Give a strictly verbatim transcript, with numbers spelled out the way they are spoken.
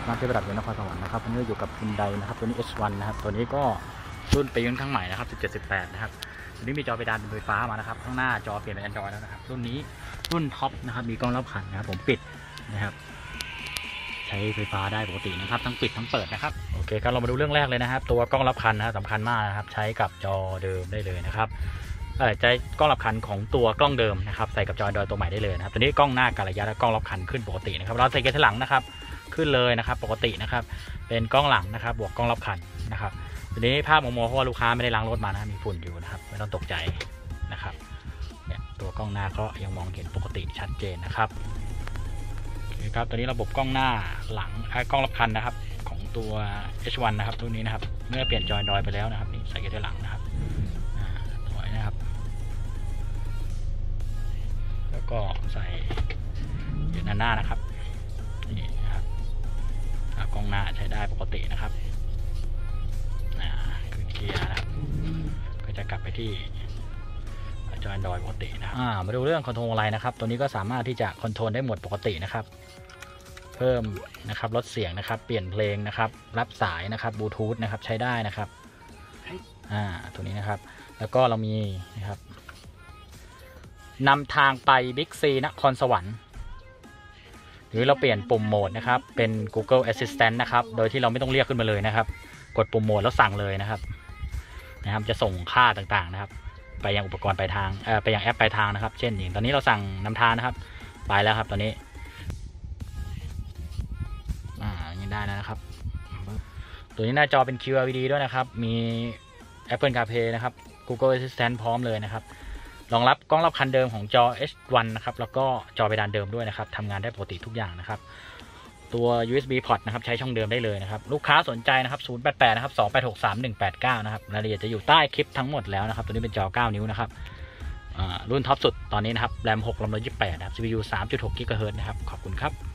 ครับร้านเทพรัตน์อยู่นครสวรรค์นะครับวันนี้อยู่กับฮุนไดนะครับตัวนี้ เอช วัน นะครับตัวนี้ก็รุ่นปีค่อนข้างใหม่นะครับสิบเจ็ด สิบแปดนะครับตัวนี้มีจอเพดานเป็นไฟฟ้ามานะครับข้างหน้าจอเปลี่ยนเป็น Android แล้วนะครับรุ่นนี้รุ่นท็อปนะครับมีกล้องรอบคันนะครับผมปิดนะครับใช้ไฟฟ้าได้ปกตินะครับทั้งปิดทั้งเปิดนะครับโอเคครับเรามาดูเรื่องแรกเลยนะครับตัวกล้องรับคันนะสำคัญมากนะครับใช้กับจอเดิมได้เลยนะครับใช้กล้องรับคันของตัวกล้องเดิมนะครับใส่กับจอ Android ตัวใหม่ได้เลยนะครับตัวนี้กล้องหน้าการระยะและกล้องรับคันขึ้นปกตินะครับเราใส่เกียร์ถอยหลังนะครับขึ้นเลยนะครับปกตินะครับเป็นกล้องหลังนะครับบวกกล้องรับคันนะครับทีนี้ภาพมองๆเพราะว่าลูกค้าไม่ได้ล้างรถมานะมีฝุ่นอยู่นะครับไม่ต้องตกใจนะครับเนี่ยตัวกล้องหน้าก็ยังมองเห็นปกติชัดเจนนะครับครับตัวนี้ระบบกล้องหน้าหลังกล้องรับคันนะครับของตัว เอช วัน นะครับรุ่นนี้นะครับเมื่อเปลี่ยนจอ Android ไปแล้วนะครับนี่ใส่เกียร์ถอยหลังนะครับสวยนะครับแล้วก็ใส่เกียร์หน้านะครับนี่นะครับกล้องหน้าใช้ได้ปกตินะครับขึ้นเกียร์นะครับก็จะกลับไปที่จอ Android ปกตินะครับมาดูเรื่องคอนโทรลอะไรนะครับตัวนี้ก็สามารถที่จะคอนโทรลได้หมดปกตินะครับเพิ่มนะครับลดเสียงนะครับเปลี่ยนเพลงนะครับรับสายนะครับบลูทูธนะครับใช้ได้นะครับอ่าตัวนี้นะครับแล้วก็เรามีนะครับนำทางไปบิ๊กซีนครสวรรค์หรือเราเปลี่ยนปุ่มโหมดนะครับเป็น Google Assistant นะครับโดยที่เราไม่ต้องเรียกขึ้นมาเลยนะครับกดปุ่มโหมดแล้วสั่งเลยนะครับนะครับจะส่งค่าต่างๆนะครับไปยังอุปกรณ์ปลายทางเอ่อไปยังแอปปลายทางนะครับเช่นอย่างตอนนี้เราสั่งนำทางนะครับไปแล้วครับตอนนี้อ่ายังได้แล้วนะครับตัวนี้หน้าจอเป็น คิว แอล อี ดี ด้วยนะครับมี Apple CarPlay นะครับ Google Assistant พร้อมเลยนะครับรองรับกล้องรับคันเดิมของจอ เอช วัน นะครับแล้วก็จอเพดานเดิมด้วยนะครับทำงานได้ปกติทุกอย่างนะครับตัว ยู เอส บี port นะครับใช้ช่องเดิมได้เลยนะครับลูกค้าสนใจนะครับศูนย์ แปด แปด นะครับ สอง แปด หก สาม หนึ่ง แปด เก้านะครับรายละเอียดจะอยู่ใต้คลิปทั้งหมดแล้วนะครับตัวนี้เป็นจอเก้านิ้วนะครับรุ่นท็อปสุดตอนนี้นะครับแรมหก แรมหนึ่งร้อยยี่สิบแปดนะครับ ซี พี ยู สามจุดหก กิกะเฮิรตซ์นะครับขอบคุณครับ